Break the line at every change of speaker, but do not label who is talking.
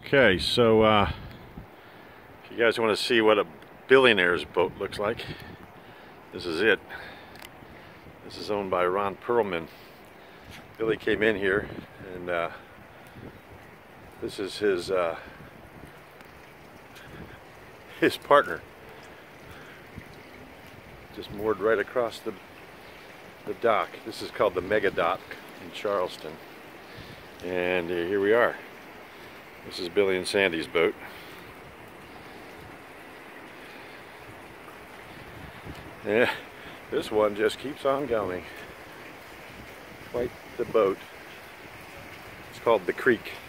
Okay, so if you guys want to see what a billionaire's boat looks like, this is it. This is owned by Ron Perelman. Billy came in here, and this is his partner. Just moored right across the dock. This is called the Mega Dock in Charleston, and here we are. This is Billy and Sandy's boat. Yeah, this one just keeps on going. Quite the boat. It's called the Creek.